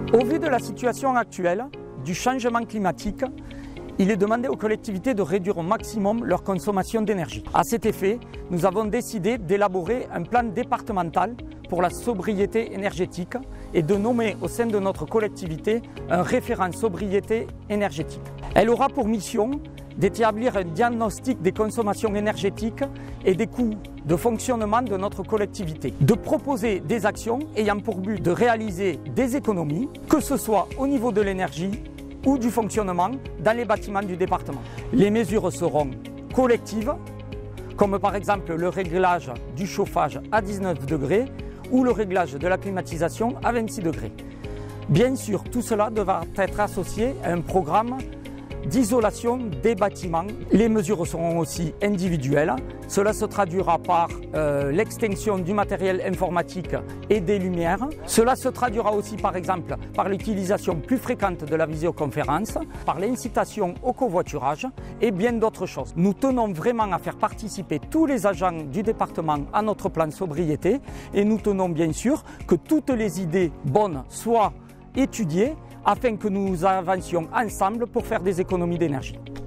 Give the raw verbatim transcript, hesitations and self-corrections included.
Au vu de la situation actuelle, du changement climatique, il est demandé aux collectivités de réduire au maximum leur consommation d'énergie. À cet effet, nous avons décidé d'élaborer un plan départemental pour la sobriété énergétique et de nommer au sein de notre collectivité un référent sobriété énergétique. Elle aura pour mission d'établir un diagnostic des consommations énergétiques et des coûts de fonctionnement de notre collectivité, de proposer des actions ayant pour but de réaliser des économies, que ce soit au niveau de l'énergie ou du fonctionnement dans les bâtiments du département. Les mesures seront collectives, comme par exemple le réglage du chauffage à dix-neuf degrés ou le réglage de la climatisation à vingt-six degrés. Bien sûr, tout cela devra être associé à un programme d'isolation des bâtiments. Les mesures seront aussi individuelles. Cela se traduira par euh, l'extinction du matériel informatique et des lumières. Cela se traduira aussi par exemple par l'utilisation plus fréquente de la visioconférence, par l'incitation au covoiturage et bien d'autres choses. Nous tenons vraiment à faire participer tous les agents du département à notre plan sobriété et nous tenons bien sûr que toutes les idées bonnes soient étudiées afin que nous avancions ensemble pour faire des économies d'énergie.